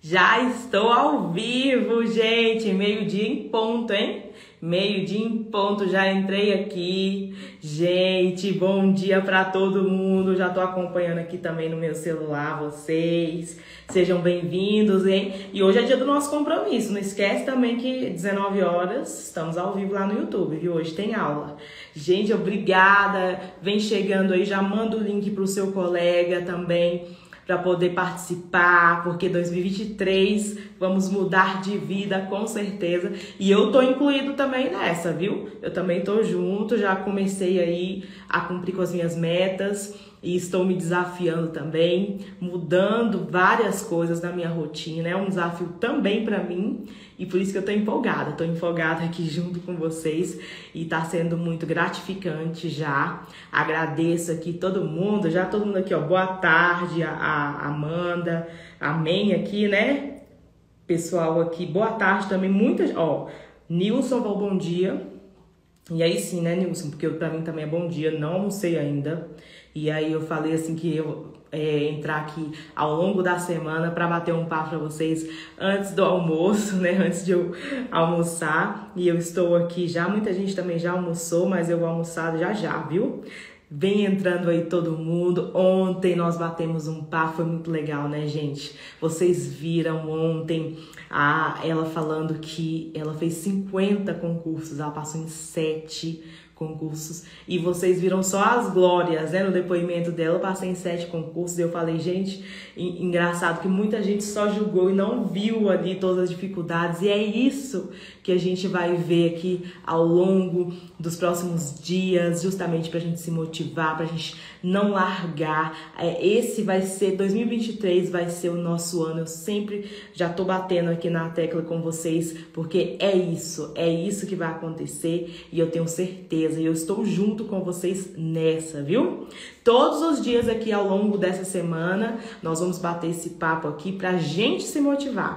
Já estou ao vivo, gente. Meio-dia em ponto, hein? Meio-dia em ponto, já entrei aqui. Gente, bom dia para todo mundo. Já tô acompanhando aqui também no meu celular vocês. Sejam bem-vindos, hein? E hoje é dia do nosso compromisso. Não esquece também que 19 horas estamos ao vivo lá no YouTube, viu? Hoje tem aula. Gente, obrigada. Vem chegando aí, já manda o link pro seu colega também, para poder participar, porque 2023 vamos mudar de vida com certeza. E eu tô incluído também nessa, viu? Eu também tô junto, já comecei aí a cumprir com as minhas metas e estou me desafiando também, mudando várias coisas na minha rotina. É um desafio também para mim e por isso que eu tô empolgada aqui junto com vocês e tá sendo muito gratificante já. Agradeço aqui todo mundo aqui, ó, boa tarde, a Amanda, amém aqui, né? Pessoal aqui, boa tarde também, ó, Nilson, bom dia. E aí sim, né, Nilson, porque pra mim também é bom dia, não almocei ainda. E aí eu falei assim que eu entrar aqui ao longo da semana para bater um papo para vocês antes do almoço, né? Antes de eu almoçar. E eu estou aqui já, muita gente também já almoçou, mas eu vou almoçar já, viu? Vem entrando aí todo mundo. Ontem nós batemos um papo, foi muito legal, né, gente? Vocês viram ontem ela falando que ela fez 50 concursos, ela passou em 7 concursos e vocês viram só as glórias, né? No depoimento dela, eu passei em 7 concursos e eu falei, gente, engraçado que muita gente só julgou e não viu ali todas as dificuldades, e é isso que a gente vai ver aqui ao longo dos próximos dias, justamente pra gente se motivar, pra gente não largar. Esse vai ser, 2023 vai ser o nosso ano, eu sempre já tô batendo aqui na tecla com vocês, porque é isso que vai acontecer e eu tenho certeza, e eu estou junto com vocês nessa, viu? Todos os dias aqui ao longo dessa semana, nós vamos bater esse papo aqui pra gente se motivar,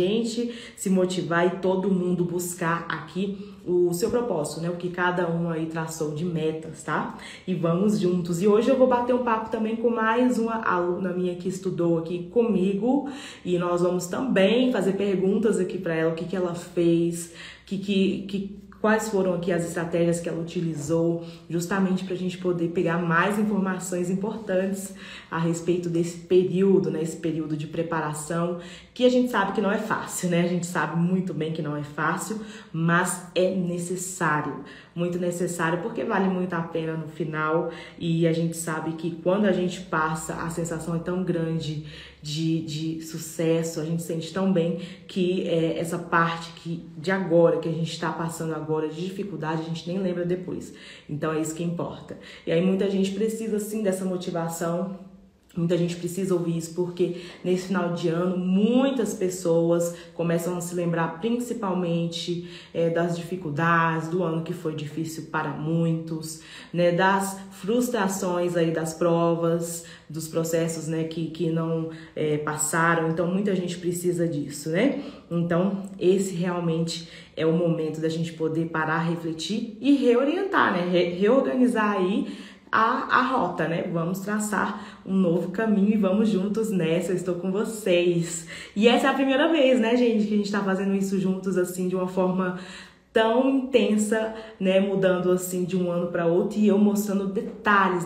e todo mundo buscar aqui o seu propósito, né? O que cada um aí traçou de metas, tá? E vamos juntos. E hoje eu vou bater um papo também com mais uma aluna minha que estudou aqui comigo e nós vamos também fazer perguntas aqui pra ela, o que ela fez, quais foram aqui as estratégias que ela utilizou, justamente para a gente poder pegar mais informações importantes a respeito desse período, né? Esse período de preparação, que a gente sabe que não é fácil, né? A gente sabe muito bem que não é fácil, mas é necessário, muito necessário, porque vale muito a pena no final, e a gente sabe que quando a gente passa, a sensação é tão grande de sucesso, a gente sente tão bem que essa parte de agora, que a gente está passando agora, de dificuldade, a gente nem lembra depois. Então é isso que importa. E aí muita gente precisa sim dessa motivação, muita gente precisa ouvir isso, porque nesse final de ano muitas pessoas começam a se lembrar principalmente das dificuldades, do ano que foi difícil para muitos, né, das frustrações aí das provas, dos processos, né, que não passaram. Então muita gente precisa disso, né? Então esse realmente é o momento da gente poder parar, refletir e reorientar, né? Reorganizar aí a rota, né? Vamos traçar um novo caminho e vamos juntos nessa. Eu estou com vocês. E essa é a primeira vez, né, gente, que a gente tá fazendo isso juntos, assim, de uma forma tão intensa, né, mudando assim de um ano para outro, e eu mostrando detalhes,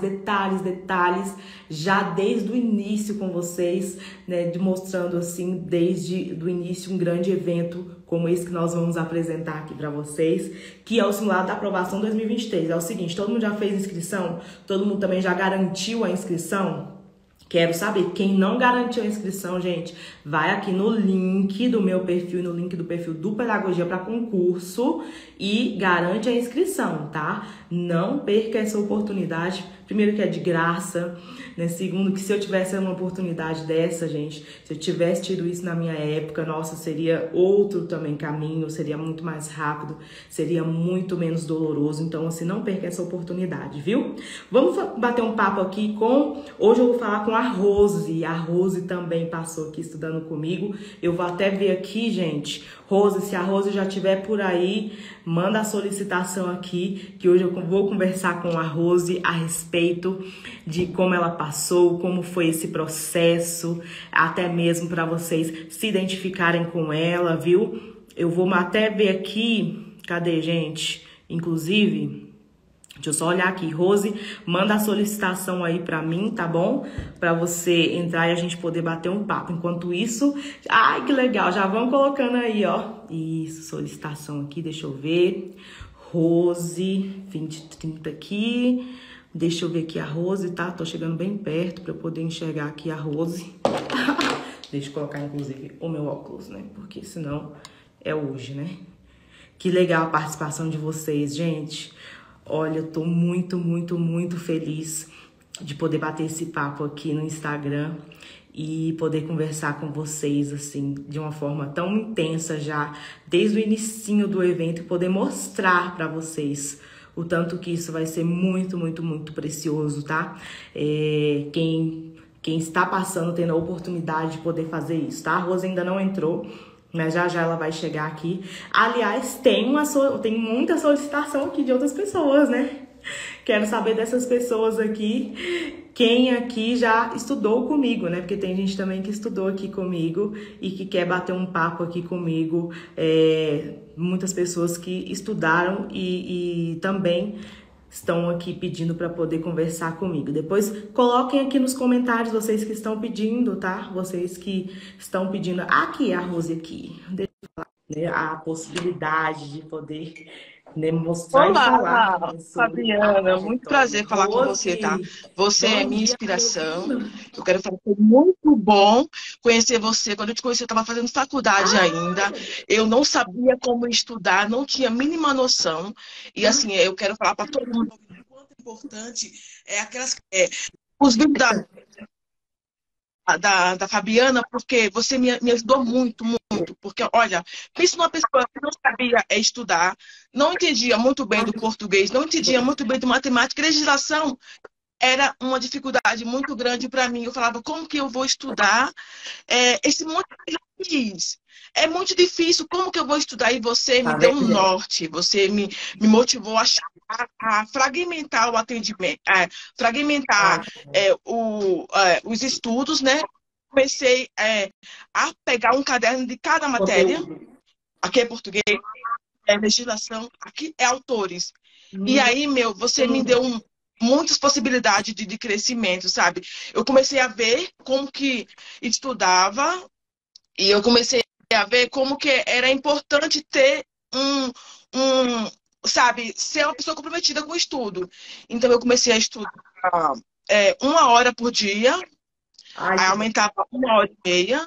já desde o início com vocês, né, mostrando assim desde o início um grande evento como esse que nós vamos apresentar aqui para vocês, que é o Simulado da Aprovação 2023. É o seguinte, todo mundo já fez inscrição? Todo mundo também já garantiu a inscrição? Quero saber, quem não garantiu a inscrição, gente, vai aqui no link do meu perfil, no link do perfil do Pedagogia para Concurso e garante a inscrição, tá? Não perca essa oportunidade. Primeiro que é de graça, né? Segundo que se eu tivesse uma oportunidade dessa, gente, se eu tivesse tido isso na minha época, nossa, seria outro também caminho, seria muito mais rápido, seria muito menos doloroso. Então, assim, não perca essa oportunidade, viu? Vamos bater um papo aqui hoje eu vou falar com a Rose. A Rose também passou aqui estudando comigo. Eu vou até ver aqui, gente. Rose, se a Rose já estiver por aí, manda a solicitação aqui, que hoje eu vou conversar com a Rose a respeito respeito de como ela passou, como foi esse processo, até mesmo para vocês se identificarem com ela, viu? Eu vou até ver aqui, cadê, gente? Inclusive, deixa eu só olhar aqui. Rose, manda a solicitação aí pra mim, tá bom? Pra você entrar e a gente poder bater um papo. Enquanto isso, ai, que legal, já vão colocando aí, ó. Isso, solicitação aqui, deixa eu ver. Rose, 2030 aqui. Deixa eu ver aqui a Rose, tá? Tô chegando bem perto pra eu poder enxergar aqui a Rose. Deixa eu colocar, inclusive, o meu óculos, né? Porque senão é hoje, né? Que legal a participação de vocês, gente. Olha, eu tô muito, muito, muito feliz de poder bater esse papo aqui no Instagram e poder conversar com vocês, assim, de uma forma tão intensa já, desde o inicinho do evento, e poder mostrar para vocês o tanto que isso vai ser muito, muito, muito precioso, tá? Quem está passando, tendo a oportunidade de poder fazer isso, tá? A Rosa ainda não entrou, mas já já ela vai chegar aqui. Aliás, tem muita solicitação aqui de outras pessoas, né? Quero saber dessas pessoas aqui, quem aqui já estudou comigo, né? Porque tem gente também que estudou aqui comigo e que quer bater um papo aqui comigo. Muitas pessoas que estudaram e também estão aqui pedindo para poder conversar comigo. Depois coloquem aqui nos comentários vocês que estão pedindo, tá? Vocês que estão pedindo. Aqui, a Rose aqui. Deixa eu falar, né? A possibilidade de poder, né, mostrar e falar, Olá, né, sobre a Fabiana, muito trajetória. prazer falar com você, tá? Rose, Você é bom minha dia, Rose. inspiração. Eu quero falar que foi muito bom conhecer você. Quando eu te conheci, eu estava fazendo faculdade ainda. Eu não sabia como estudar, não tinha a mínima noção. E assim, eu quero falar para todo mundo o quanto é importante os vídeos da Fabiana, porque você me ajudou muito, muito. Porque, olha, pensa numa pessoa que não sabia estudar, não entendia muito bem do português, não entendia muito bem do matemática, e legislação era uma dificuldade muito grande para mim. Eu falava, como que eu vou estudar esse monte de leis? É muito difícil, como que eu vou estudar? E você me Tá deu um vendo? norte, você me motivou a fragmentar o atendimento, fragmentar Ah, os estudos, né? Comecei a pegar um caderno de cada matéria, conteúdo. aqui é português, é legislação, aqui é autores. E Hum, aí, você me deu muitas possibilidades de crescimento, sabe? Eu comecei a ver como que estudava e eu comecei a ver como que era importante ter sabe, ser uma pessoa comprometida com o estudo. Então, eu comecei a estudar 1 hora por dia, ai, aí que aumentava 1 hora e meia,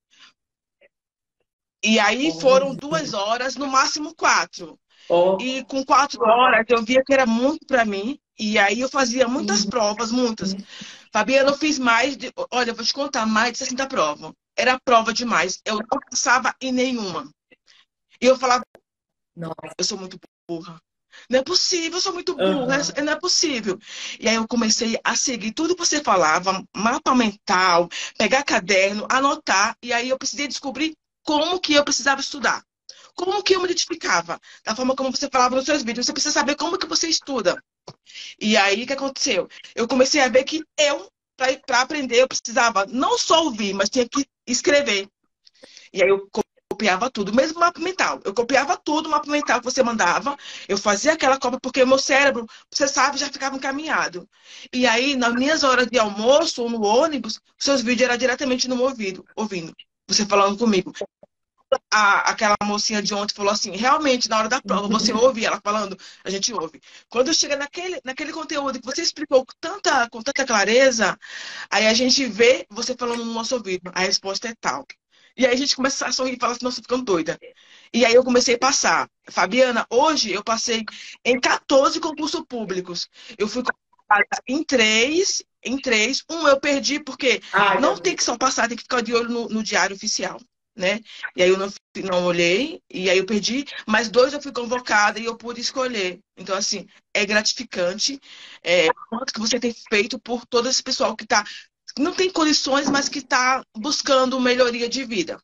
e aí foram bom. 2 horas, no máximo 4. Ó, E com 4 horas eu via que era muito para mim. E aí eu fazia muitas uhum. provas, muitas. Fabiana, eu fiz olha, eu vou te contar, mais de 60 provas. Era prova demais. Eu não passava em nenhuma. E eu falava, Nossa. eu sou muito burra. Não é possível, eu sou muito burra, Aham. não é possível. E aí eu comecei a seguir tudo que você falava, mapa mental, pegar caderno, anotar, e aí eu precisei descobrir como que eu precisava estudar. Como que eu me identificava? Da forma como você falava nos seus vídeos, você precisa saber como que você estuda. E aí, o que aconteceu? Eu comecei a ver que para aprender, eu precisava não só ouvir, mas tinha que escrever. E aí eu copiava tudo, mesmo mapa mental. Eu copiava tudo, o mapa mental que você mandava. Eu fazia aquela cópia porque o meu cérebro, você sabe, já ficava encaminhado. E aí, nas minhas horas de almoço ou no ônibus, seus vídeos eram diretamente no meu ouvido, ouvindo. Você falando comigo. Aquela mocinha de ontem falou assim, realmente, na hora da prova, você ouve ela falando, a gente ouve. Quando chega naquele conteúdo que você explicou com tanta clareza, aí a gente vê você falando no nosso ouvido, a resposta é tal. E aí a gente começa a sorrir e fala assim, nossa, tô ficando doida. E aí eu comecei a passar. Fabiana, hoje eu passei em 14 concursos públicos. Eu fui colocada em três. Um eu perdi porque Ai, não meu tem que Deus. só passar, tem que ficar de olho no diário oficial, né? E aí eu não olhei, e aí eu perdi, mas 2 eu fui convocada e eu pude escolher. Então, assim, é gratificante quanto que você tem feito por todo esse pessoal que não tem condições, mas que está buscando melhoria de vida.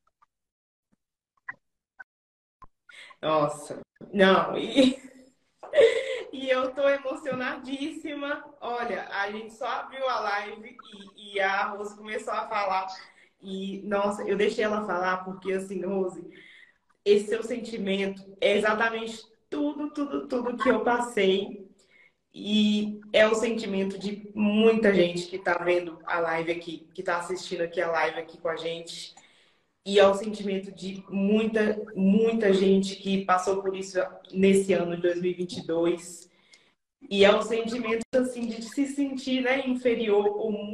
Nossa. Não, e E eu tô emocionadíssima. Olha, a gente só abriu a live e a Rose começou a falar. E, nossa, eu deixei ela falar porque, assim, Rose, esse seu sentimento é exatamente tudo que eu passei. E é o sentimento de muita gente que tá vendo a live aqui, que tá assistindo aqui a live aqui com a gente. E é o sentimento de muita gente que passou por isso nesse ano de 2022. E é um sentimento assim de se sentir, né, inferior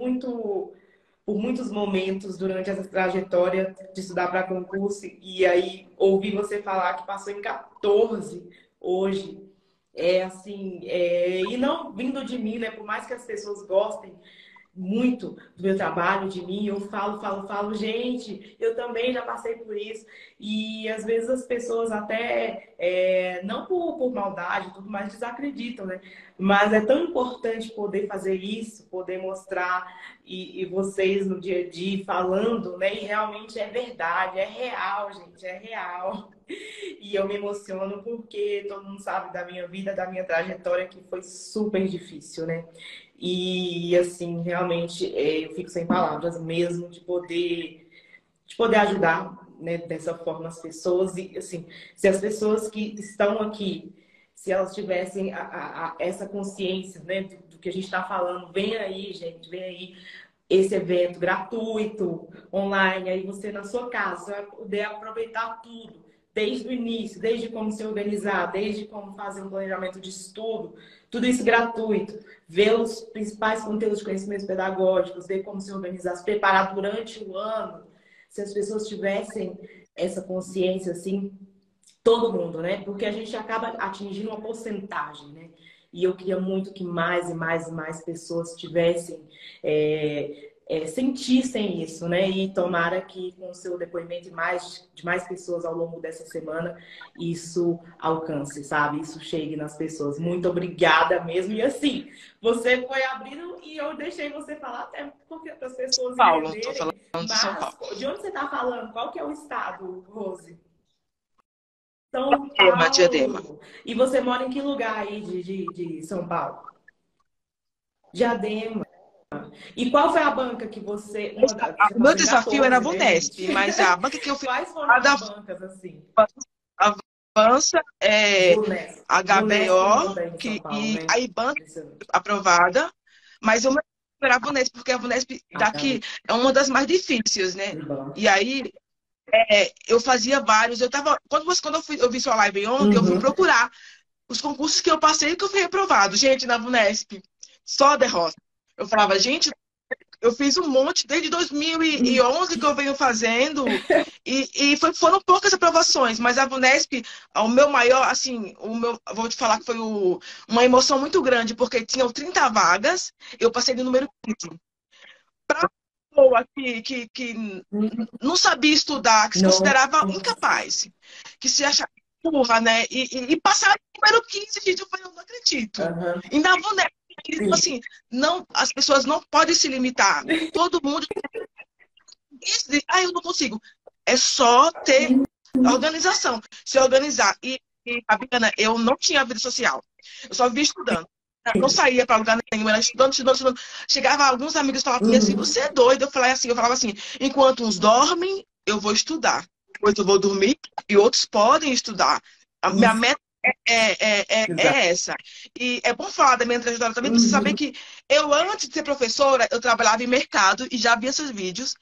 por muitos momentos durante essa trajetória de estudar para concurso. E aí ouvir você falar que passou em 14 hoje é assim, e não vindo de mim, né? Por mais que as pessoas gostem muito do meu trabalho, de mim, eu falo, gente, eu também já passei por isso. E às vezes as pessoas até, não por maldade, e tudo mais, desacreditam, né? Mas é tão importante poder fazer isso, poder mostrar, e vocês no dia a dia falando, né? E realmente é verdade, é real, gente, é real. E eu me emociono porque todo mundo sabe da minha vida, da minha trajetória, que foi super difícil, né? E assim, realmente eu fico sem palavras mesmo de poder ajudar, né, dessa forma as pessoas. E assim, se as pessoas que estão aqui, se elas tivessem essa consciência, né, do que a gente está falando, vem aí, gente, vem aí esse evento gratuito, online, aí você na sua casa você vai poder aproveitar tudo, desde o início, desde como se organizar, desde como fazer um planejamento de estudo, tudo isso gratuito, ver os principais conteúdos de conhecimentos pedagógicos, ver como se organizar, se preparar durante o ano, se as pessoas tivessem essa consciência, assim, todo mundo, né? Porque a gente acaba atingindo uma porcentagem, né? E eu queria muito que mais e mais e mais pessoas tivessem, sentissem isso, né? E tomara que com o seu depoimento de mais pessoas ao longo dessa semana, isso alcance, sabe? Isso chegue nas pessoas. Muito obrigada mesmo. E assim, você foi abrindo e eu deixei você falar até porque para as pessoas Paulo, estou entenderem. falando de São Mas Paulo. de onde você está falando? Qual que é o estado, Rose? São Diadema. Paulo. E você mora em que lugar aí de São Paulo? Diadema. E qual foi a banca que você. Você O meu passou em desafio era a 14, né, VUNESP, gente? mas a banca que eu fiz Quais foram as bancas, assim? avança é Vunesp. Vunesp HBO manda aí em São Paulo, e né? a IBAN Impressionante. aprovada, mas eu não era a VUNESP, porque a VUNESP Ah, daqui é uma das mais difíceis, né? bom. E aí eu fazia vários. Quando eu vi sua live ontem, eu fui Uhum. procurar os concursos que eu passei e que eu fui reprovado. Gente, na VUNESP, só derrota. Eu falava, gente, eu fiz um monte desde 2011 que eu venho fazendo foram poucas aprovações, mas a VUNESP, o meu maior, assim, vou te falar que foi uma emoção muito grande, porque tinham 30 vagas, eu passei no número 15. Para pessoa que não sabia estudar, que se Não. considerava incapaz, que se achava burra, né? E passar no número 15, gente, eu falei, eu não acredito. Aham. E na VUNESP, Sim. assim, não, as pessoas não podem se limitar. Todo mundo eu não consigo. É só ter organização. Se organizar. Fabiana, eu não tinha vida social. Eu só vivia estudando. Eu não saía para lugar nenhum, era estudando. Chegava alguns amigos e falavam para mim assim, Uhum. você é doido. Eu falava assim, enquanto uns dormem, eu vou estudar. Depois eu vou dormir e outros podem estudar. A minha Isso. meta Exato. é essa. E é bom falar da minha trajetória também, para você saber Uhum. que eu, antes de ser professora, eu trabalhava em mercado e já via seus vídeos.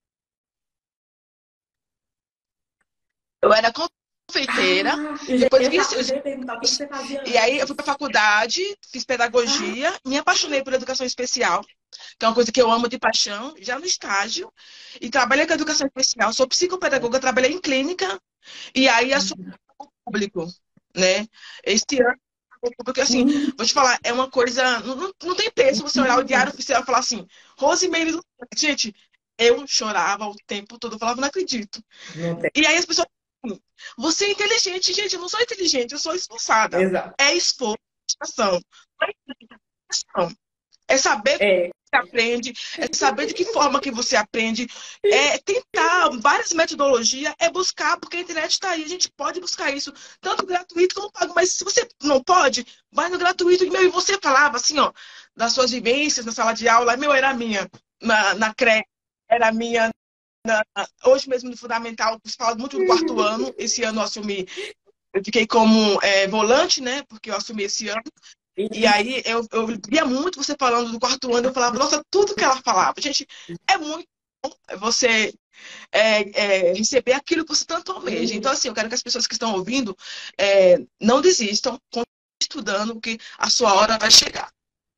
Eu era confeiteira, Ah, depois vi eu seus já ia perguntar o que você fazia e aí eu fui para antes. faculdade, fiz Ah, pedagogia, me apaixonei por educação especial, que é uma coisa que eu amo de paixão, já no estágio, e trabalhei com educação especial, sou psicopedagoga, trabalhei em clínica, e aí assumi o público, né? Este ano, porque assim, uhum. vou te falar, é uma coisa, não tem preço você olhar o diário oficial e falar assim, Rosimeire, gente, eu chorava o tempo todo, eu falava, não acredito. Não tem. E aí as pessoas falam, você é inteligente. Gente, eu não sou inteligente, eu sou esforçada. Exato. É esforço, dedicação. Não é dedicação. É saber É. aprende, é saber de que forma que você aprende, é tentar várias metodologias, é buscar, porque a internet está aí, a gente pode buscar isso, tanto gratuito como pago, mas se você não pode, vai no gratuito. E, meu, e você falava assim, ó, das suas vivências na sala de aula, meu, era minha, na creche, era minha, hoje mesmo no fundamental, você fala muito do quarto ano, esse ano eu assumi, eu fiquei como volante, né, porque eu assumi esse ano. E aí eu via muito você falando do quarto ano, eu falava, nossa, tudo que ela falava. Gente, é muito bom você receber aquilo que você tanto almeja. Então, assim, eu quero que as pessoas que estão ouvindo não desistam, continuem estudando, que a sua hora vai chegar.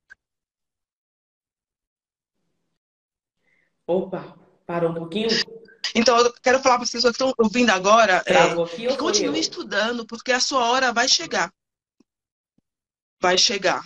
Opa, parou um pouquinho? Então, eu quero falar para as pessoas que estão ouvindo agora Travou aqui que ou foi continuem eu? estudando, porque a sua hora vai chegar. Vai chegar.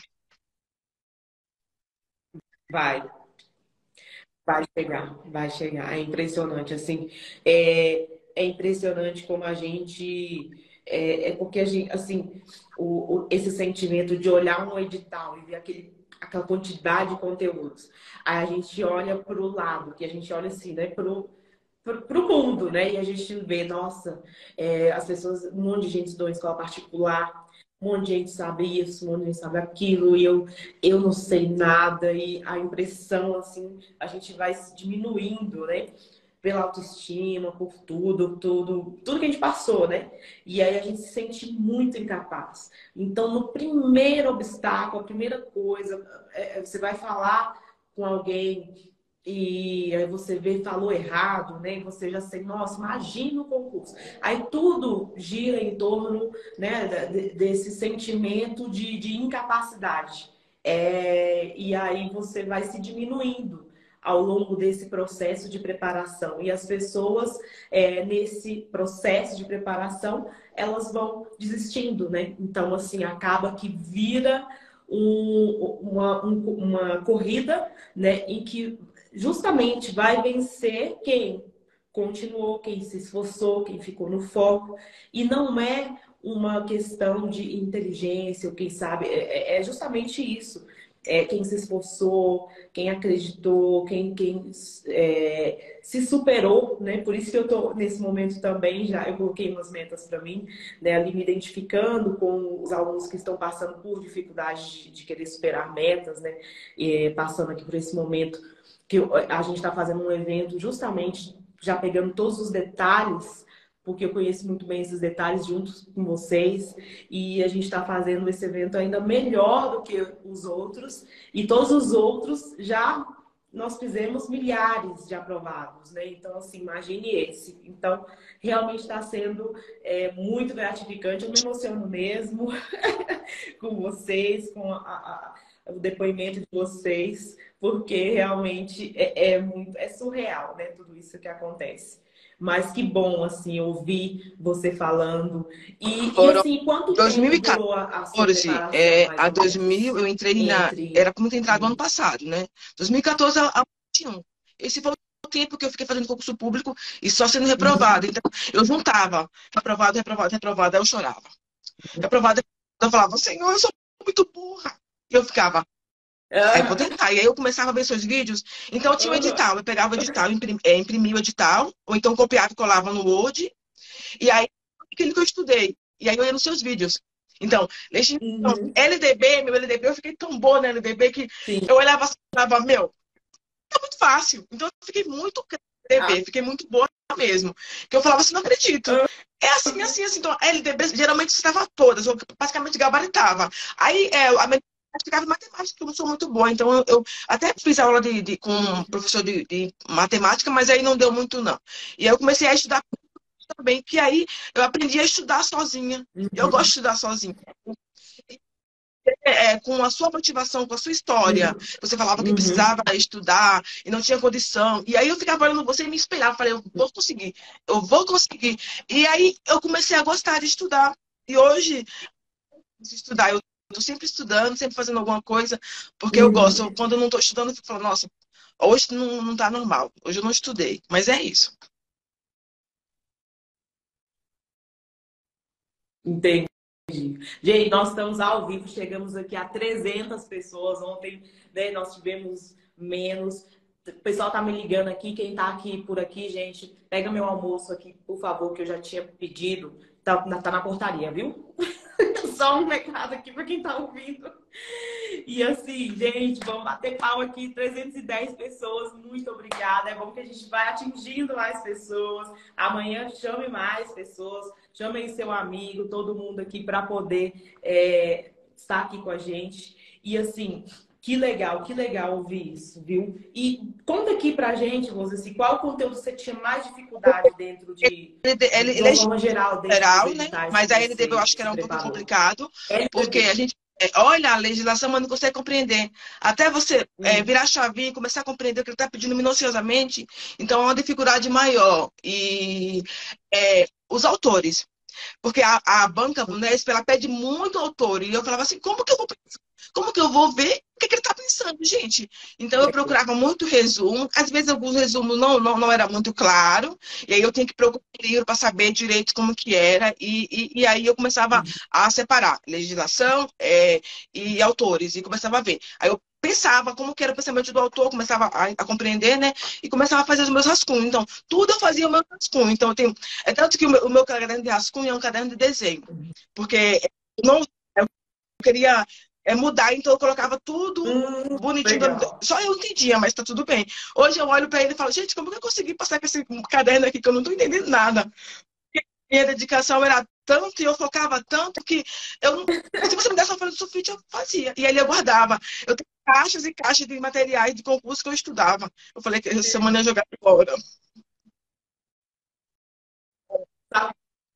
Vai. Vai chegar, vai chegar. É impressionante, assim. É impressionante como a gente. É porque a gente, assim, esse sentimento de olhar um edital e ver aquela quantidade de conteúdos. Aí a gente olha para o lado, que a gente olha assim, né, pro mundo, né? E a gente vê, nossa, as pessoas, um monte de gente estudou em escola particular, um monte de gente sabe isso, um monte de gente sabe aquilo, e eu não sei nada, e a impressão, assim, a gente vai se diminuindo, né? Pela autoestima, por tudo que a gente passou, né? E aí a gente se sente muito incapaz. Então, no primeiro obstáculo, a primeira coisa, você vai falar com alguém e aí você vê, falou errado, né? E você já sei, nossa, imagina o concurso. Aí tudo gira em torno, né, desse sentimento de incapacidade. E aí você vai se diminuindo ao longo desse processo de preparação. E as pessoas, nesse processo de preparação, elas vão desistindo, né? Então, assim, acaba que vira uma corrida, né, em que justamente vai vencer quem continuou, quem se esforçou, quem ficou no foco. E não é uma questão de inteligência, ou quem sabe, é justamente isso. É quem se esforçou, quem acreditou, quem se superou, né? Por isso que eu tô nesse momento também, já eu coloquei umas metas para mim, né? Ali me identificando com os alunos que estão passando por dificuldade de querer superar metas, né? Passando aqui por esse momento que a gente está fazendo um evento justamente já pegando todos os detalhes, porque eu conheço muito bem esses detalhes juntos com vocês, e a gente está fazendo esse evento ainda melhor do que os outros, e todos os outros já nós fizemos milhares de aprovados, né? Então, assim, imagine esse. Então, realmente está sendo muito gratificante, eu me emociono mesmo com vocês, com o depoimento de vocês, porque realmente é surreal, né? Tudo isso que acontece. Mas que bom, assim, ouvir você falando. E Foram assim, quanto tempo durou a sua 2014, preparação, mais a ou 2000, menos? eu entrei Entre. era como ter entrado no ano passado, né? 2014 a 2021. Esse foi o tempo que eu fiquei fazendo concurso público e só sendo reprovada. Então, eu juntava reprovado, reprovado, reprovado, aí eu chorava. Reprovado, eu falava, Senhor, eu sou muito burra. E eu ficava, aí vou tentar. E aí eu começava a ver seus vídeos. Então, eu tinha um edital, eu pegava o edital, imprimia o edital, ou então copiava e colava no Word, e aí, aquilo que eu estudei. E aí eu ia nos seus vídeos. Então, Uhum. LDB, meu LDB, eu fiquei tão boa no LDB que Sim. eu olhava assim e falava, meu, é muito fácil. Então eu fiquei muito Ah, LDB, fiquei muito boa mesmo. Que eu falava assim, não acredito. É assim, assim, assim. Então, LDB geralmente estava todas, eu basicamente gabaritava. Aí a minha ficava em matemática, que eu não sou muito boa. Então, eu até fiz aula com um professor de matemática, mas aí não deu muito, não. E aí eu comecei a estudar também, que aí eu aprendi a estudar sozinha. Eu gosto de uhum. estudar sozinha. Com a sua motivação, com a sua história. Você falava que Uhum. precisava estudar e não tinha condição. E aí eu ficava olhando você e me espelhava. Falei, eu vou conseguir, eu vou conseguir. E aí eu comecei a gostar de estudar. E hoje, de estudar, eu estou sempre estudando, sempre fazendo alguma coisa, porque eu gosto. Uhum. Quando eu não estou estudando, eu fico falando, nossa, hoje não está normal. Hoje eu não estudei. Mas é isso. Entendi. Gente, nós estamos ao vivo, chegamos aqui a 300 pessoas. Ontem, né, nós tivemos menos. O pessoal tá me ligando aqui, quem tá aqui por aqui, gente, pega meu almoço aqui, por favor, que eu já tinha pedido. Tá na portaria, viu? Só um recado aqui para quem tá ouvindo. E assim, gente, vamos bater pau aqui, 310 pessoas, muito obrigada. É bom que a gente vai atingindo mais pessoas. Amanhã chame mais pessoas, chame aí seu amigo, todo mundo aqui para poder estar aqui com a gente. E assim, que legal ouvir isso, viu? E conta aqui pra gente, Rose, assim, qual conteúdo você tinha mais dificuldade dentro de Ele uma é forma geral, dentro dos geral, né? editais que Mas a LDB eu você acho que se era um pouco preparou? complicado, porque LDB. a gente olha a legislação, mas não consegue compreender. Até você Hum. virar a chavinha e começar a compreender o que ele está pedindo minuciosamente, então é uma dificuldade maior. E os autores. Porque a banca Vunesp, ela pede muito autor. E eu falava assim, como que eu vou ver o que, que ele está pensando, gente? Então eu procurava muito resumo. Às vezes alguns resumos não era muito claro. E aí eu tinha que procurar o livro para saber direito como que era. E aí eu começava a separar legislação e autores. E começava a ver. Aí eu pensava como que era o pensamento do autor, começava a compreender, né? E começava a fazer os meus rascunhos. Então, tudo eu fazia o meu rascunho. Então, eu tenho é tanto que o meu caderno de rascunho é um caderno de desenho. Porque eu queria mudar, então eu colocava tudo bonitinho. Legal. Só eu entendia, mas tá tudo bem. Hoje eu olho para ele e falo, gente, como que eu consegui passar com esse caderno aqui que eu não tô entendendo nada? Minha dedicação era tanto e eu focava tanto que eu não... Se você me desse uma folha de sulfite, eu fazia. E aí eu guardava. Eu tenho caixas e caixas de materiais de concurso que eu estudava. Eu falei que essa semana eu ia jogar fora. Sabe,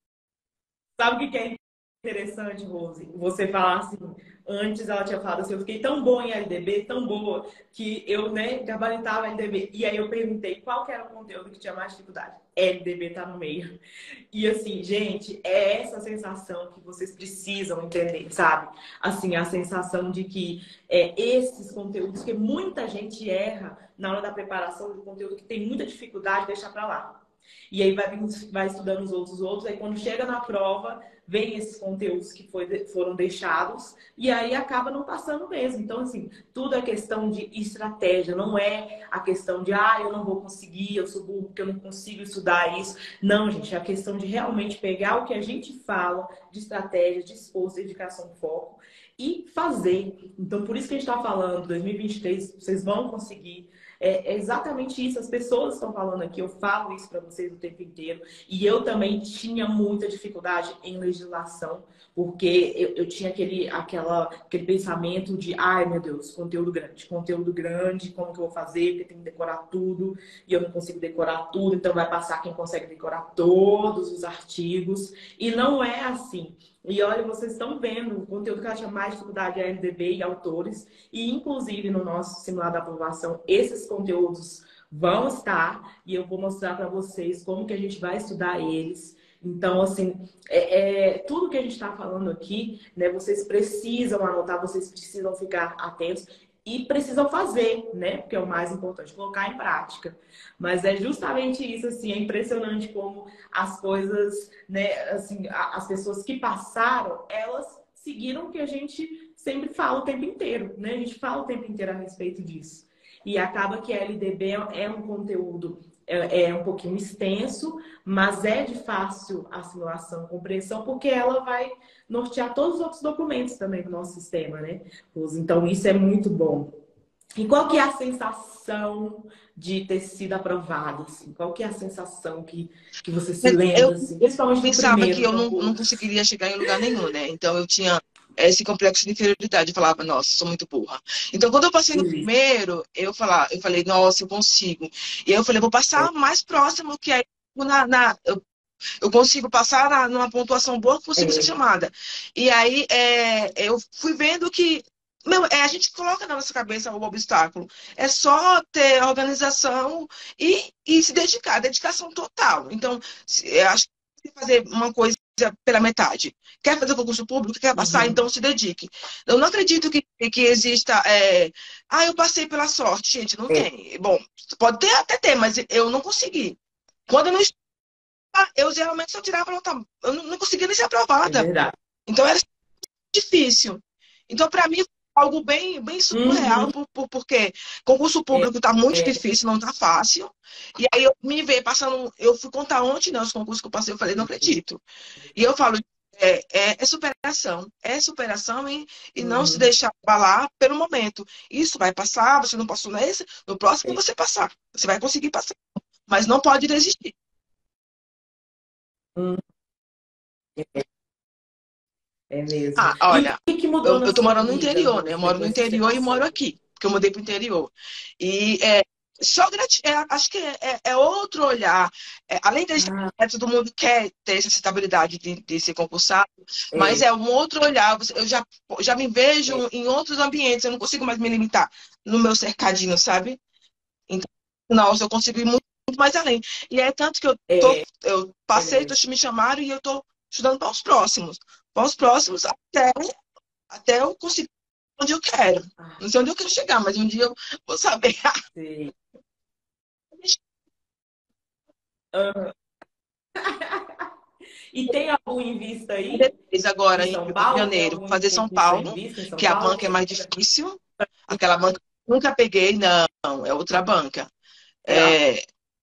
sabe o que é interessante, Rose? Você falar assim, antes ela tinha falado assim, eu fiquei tão boa em LDB, tão boa, que eu, né, gabaritava LDB. E aí eu perguntei qual que era o conteúdo que tinha mais dificuldade. LDB tá no meio. E assim, gente, é essa sensação que vocês precisam entender, sabe? Assim, a sensação de que esses conteúdos que muita gente erra na hora da preparação do conteúdo, que tem muita dificuldade, deixa pra lá. E aí vai estudando os outros, aí quando chega na prova, vem esses conteúdos que foram deixados, e aí acaba não passando mesmo. Então, assim, tudo é questão de estratégia, não é a questão de, eu não vou conseguir, eu sou burro porque eu não consigo estudar isso. Não, gente, é a questão de realmente pegar o que a gente fala de estratégia, de esforço, dedicação, foco, e fazer. Então, por isso que a gente está falando, 2023, vocês vão conseguir. É exatamente isso, as pessoas estão falando aqui, eu falo isso para vocês o tempo inteiro. E eu também tinha muita dificuldade em legislação, porque eu tinha aquele pensamento de, ai meu Deus, conteúdo grande, como que eu vou fazer? Porque tem que decorar tudo, e eu não consigo decorar tudo, então vai passar quem consegue decorar todos os artigos. E não é assim. E olha, vocês estão vendo, o conteúdo que eu tinha mais dificuldade é LDB e autores. E, inclusive, no nosso simulado de aprovação, esses conteúdos vão estar. E eu vou mostrar para vocês como que a gente vai estudar eles. Então, assim, tudo que a gente está falando aqui, né? Vocês precisam anotar, vocês precisam ficar atentos. E precisam fazer, né? Porque é o mais importante, colocar em prática. Mas é justamente isso, assim, é impressionante como as coisas, né? Assim, as pessoas que passaram, elas seguiram o que a gente sempre fala o tempo inteiro, né? A gente fala o tempo inteiro a respeito disso. E acaba que a LDB é um conteúdo um pouquinho extenso, mas é de fácil assimilação, compreensão, porque ela vai nortear todos os outros documentos também do nosso sistema, né? Então, isso é muito bom. E qual que é a sensação de ter sido aprovado? Assim? Qual que é a sensação que você se Eu lembra, assim, principalmente do pensava que primeiro eu não concurso? conseguiria chegar em lugar nenhum, né? Então eu tinha esse complexo de inferioridade. Eu falava, nossa, sou muito burra. Então quando eu passei no Isso. primeiro, eu falei, nossa, eu consigo. E aí eu falei, vou passar mais próximo que aí eu consigo passar numa pontuação boa, consigo ser É, chamada. E aí eu fui vendo que a gente coloca na nossa cabeça o obstáculo. É só ter organização e se dedicar, dedicação total. Então, eu acho que fazer uma coisa pela metade. Quer fazer concurso público, quer passar, uhum, então se dedique. Eu não acredito que exista. Eu passei pela sorte, gente, não é, tem. Bom, pode até ter, mas eu não consegui. Quando eu não eu geralmente só tirava nota. Eu não conseguia nem ser é aprovada. verdade. Então era difícil. Então, para mim, algo bem, bem surreal, Uhum. porque concurso É, público está muito é. difícil, não está fácil. E aí eu me vejo passando, eu fui contar ontem, né, os concursos que eu passei, eu falei, não acredito. E eu falo, é superação e não se Uhum. deixar abalar pelo momento. Isso vai passar, você não passou nesse, no próximo É, você passar. Você vai conseguir passar, mas não pode desistir. hum, é mesmo. Ah, E o olha, que que mudou na eu tô sua morando no vida, interior, né? Eu Rose, moro no depois que você interior e moro passou? aqui, porque eu mudei pro interior. E acho que é outro olhar. Além de Ah, todo mundo quer ter essa estabilidade de ser concursado, mas é, é um outro olhar. Eu já me vejo é, em outros ambientes, eu não consigo mais me limitar no meu cercadinho, sabe? Então, nossa, eu consigo ir muito mais além. E é tanto que é, eu é passei, mesmo. me chamaram e eu tô estudando para os próximos. Para os próximos, até eu conseguir onde eu quero. Ah, Não sei onde eu quero chegar, mas um dia eu vou saber. sei. Aham. E tem algum em vista aí em Agora, em São Paulo? Tem janeiro, algum fazer São concurso em Paulo, vista em São que a Paulo? banca é Você mais quer? difícil. Aquela banca que eu nunca peguei, não, é outra banca. É a É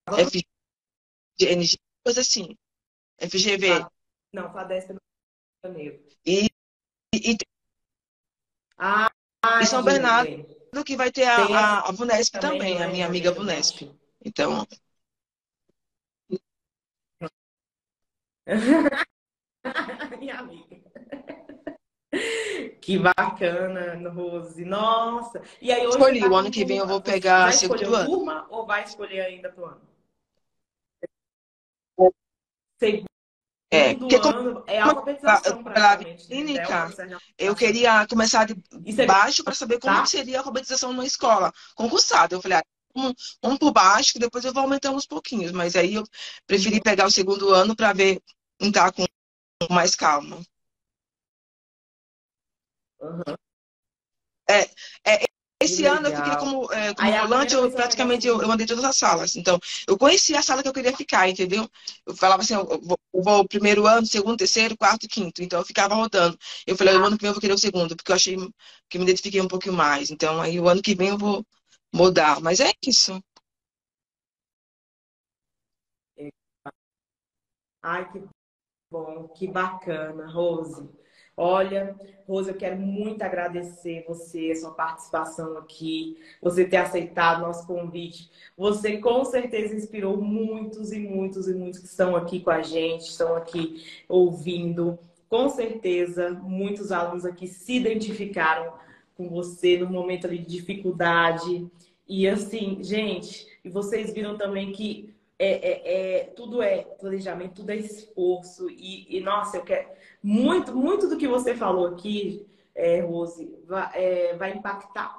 FGNG, coisa assim, FGV. não, Fadesp é no Rio de Janeiro. E, e, Ah, e Rio São de Janeiro Bernardo, tem. que vai ter Tem essa a Vunesp também, não também, a é? Em minha amiga janeiro, Vunesp. acho. Então, Minha amiga. Que bacana, Rose. Nossa. E aí hoje você escolhi, tá o ano com que vem eu turma. vou Você pegar já segundo escolheu ano. turma ou vai escolher ainda pro ano? Porque Segundo como ano é eu alfabetização trabalhava praticamente, em né? Já é o clínica, processo de eu alfabetização. queria começar de E você baixo para saber como que tá? seria a alfabetização numa escola concursada. Eu falei, vamos por baixo, que depois eu vou aumentando uns pouquinhos. Mas aí eu preferi Uhum. pegar o segundo ano para ver, entrar com mais calma. Uhum. É, é, Que esse ano eu fiquei legal. como Aí a volante, primeira eu vez que você vai pegar o praticamente eu segundo. andei todas as salas. Então, eu conheci a sala que eu queria ficar, entendeu? Eu falava assim, eu vou primeiro ano, segundo, terceiro, quarto, quinto. Então, eu ficava rodando. Eu falei, o Ah, ano que vem eu vou querer o segundo, porque eu achei que me identifiquei um pouquinho mais. Então, aí o ano que vem eu vou mudar. Mas é isso. é. Ai, que bom, que bacana, Rose. Olha, Rose, eu quero muito agradecer você, a sua participação aqui, você ter aceitado nosso convite. Você com certeza inspirou muitos e muitos e muitos que estão aqui com a gente, estão aqui ouvindo. Com certeza, muitos alunos aqui se identificaram com você no momento ali de dificuldade. E assim, gente, e vocês viram também que tudo é planejamento, tudo é esforço. Nossa, eu quero. Muito do que você falou aqui, Rose, vai impactar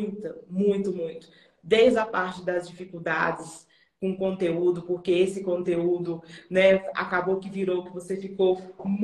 muito. Desde a parte das dificuldades com conteúdo, porque esse conteúdo, né, acabou que virou que você ficou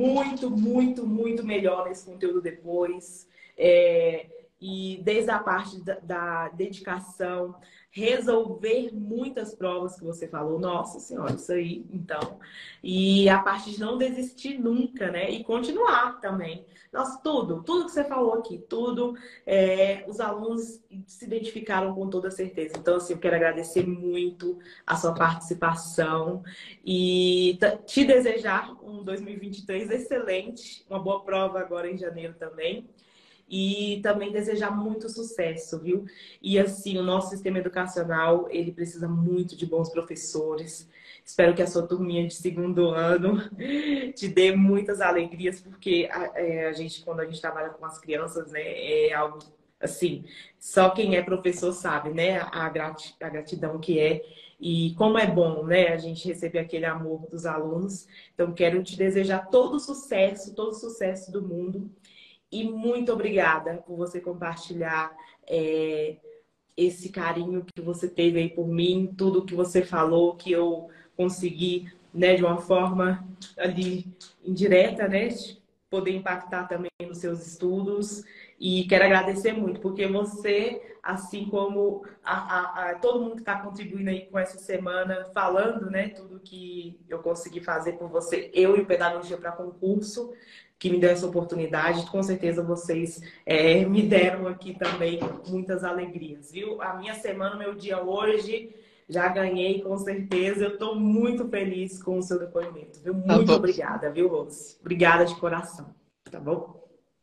muito melhor nesse conteúdo depois. É, e desde a parte da dedicação, resolver muitas provas que você falou, nossa senhora, isso aí, então. E a parte de não desistir nunca, né? E continuar também. Nossa, tudo que você falou aqui, tudo, os alunos se identificaram com toda certeza. Então, assim, eu quero agradecer muito a sua participação e te desejar um 2023 excelente, uma boa prova agora em janeiro também. E também desejar muito sucesso, viu? E assim, o nosso sistema educacional, ele precisa muito de bons professores. Espero que a sua turminha de segundo ano te dê muitas alegrias, porque a gente, quando a gente trabalha com as crianças, né, é algo assim, só quem é professor sabe, né, a gratidão que é. E como é bom, né, a gente receber aquele amor dos alunos. Então, quero te desejar todo o sucesso do mundo. E muito obrigada por você compartilhar é, esse carinho que você teve aí por mim, tudo que você falou, que eu consegui, né, de uma forma ali indireta, né, poder impactar também nos seus estudos. E quero agradecer muito, porque você, assim como todo mundo que está contribuindo aí com essa semana, falando, né, tudo que eu consegui fazer por você, eu e o Pedagogia para Concurso, que me deu essa oportunidade, com certeza vocês me deram aqui também muitas alegrias, viu? A minha semana, meu dia hoje, já ganhei, com certeza. Eu estou muito feliz com o seu depoimento, viu? Tá Muito bom. obrigada, viu, Rose? Obrigada de coração, tá bom?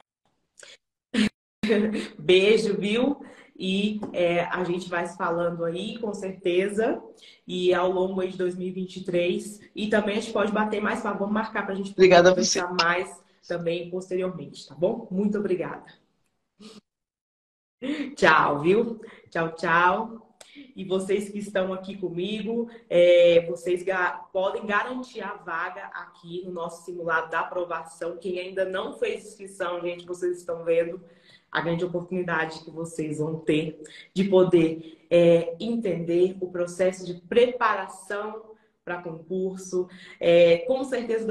Beijo, viu? E a gente vai se falando aí, com certeza. E ao longo aí de 2023. E também a gente pode bater mais, tá? Vamos marcar para a gente poder Obrigada a você. conversar mais também posteriormente, tá bom? Muito obrigada. Tchau, viu? Tchau, tchau. E vocês que estão aqui comigo, vocês podem garantir a vaga aqui no nosso simulado da aprovação. Quem ainda não fez inscrição, gente, vocês estão vendo a grande oportunidade que vocês vão ter de poder entender o processo de preparação para concurso. Com certeza,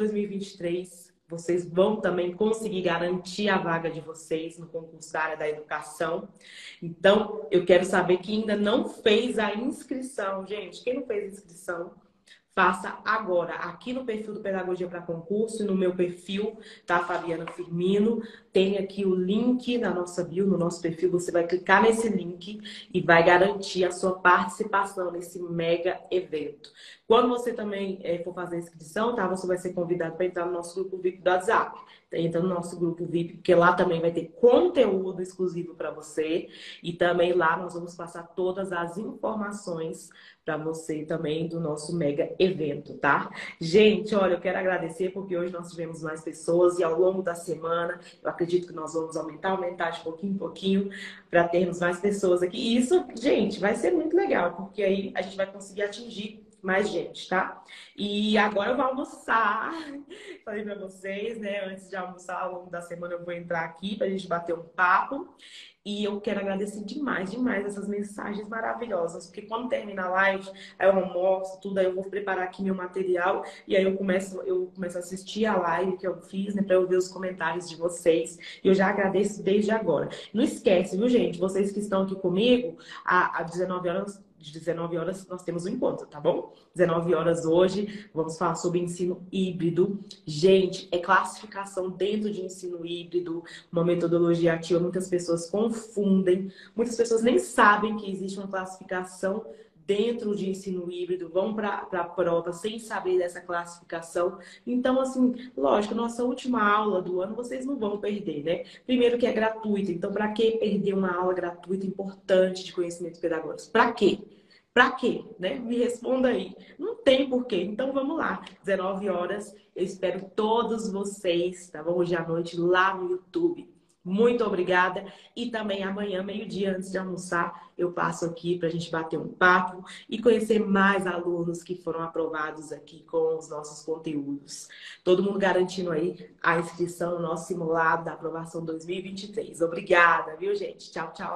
2023, vocês vão também conseguir garantir a vaga de vocês no concurso da área da educação. Então, eu quero saber quem ainda não fez a inscrição. Gente, quem não fez inscrição, faça agora, aqui no perfil do Pedagogia para Concurso e no meu perfil, tá, Fabiana Firmino. Tem aqui o link na nossa bio, no nosso perfil. Você vai clicar nesse link e vai garantir a sua participação nesse mega evento. Quando você também for fazer a inscrição, tá, você vai ser convidado para entrar no nosso grupo VIP do WhatsApp. Entra no nosso grupo VIP, porque lá também vai ter conteúdo exclusivo para você. E também lá nós vamos passar todas as informações para você também do nosso mega evento, tá? Gente, olha, eu quero agradecer porque hoje nós tivemos mais pessoas e ao longo da semana eu acredito que nós vamos aumentar de pouquinho em pouquinho para termos mais pessoas aqui. E isso, gente, vai ser muito legal, porque aí a gente vai conseguir atingir mais gente, tá? E agora eu vou almoçar. Falei para vocês, né? Antes de almoçar, ao longo da semana eu vou entrar aqui para a gente bater um papo. E eu quero agradecer demais, demais essas mensagens maravilhosas. Porque quando termina a live, aí eu almoço, tudo, aí eu vou preparar aqui meu material. E aí eu começo a assistir a live que eu fiz, né? Para eu ver os comentários de vocês. E eu já agradeço desde agora. Não esquece, viu, gente? Vocês que estão aqui comigo, às 19 horas. De 19 horas nós temos um encontro, tá bom? 19 horas hoje, vamos falar sobre ensino híbrido. Gente, é classificação dentro de ensino híbrido, uma metodologia ativa. Muitas pessoas confundem, muitas pessoas nem sabem que existe uma classificação dentro de ensino híbrido, vão para a prova sem saber dessa classificação. Então, assim, lógico, nossa última aula do ano vocês não vão perder, né? Primeiro que é gratuita, então para que perder uma aula gratuita importante de conhecimentos pedagógicos? Para quê? Para quê? Né? Me responda aí. Não tem porquê. Então vamos lá. 19 horas. Eu espero todos vocês, tá bom? Hoje à noite lá no YouTube. Muito obrigada. E também amanhã, meio-dia, antes de almoçar, eu passo aqui para a gente bater um papo e conhecer mais alunos que foram aprovados aqui com os nossos conteúdos. Todo mundo garantindo aí a inscrição no nosso simulado da aprovação 2023. Obrigada, viu, gente? Tchau, tchau.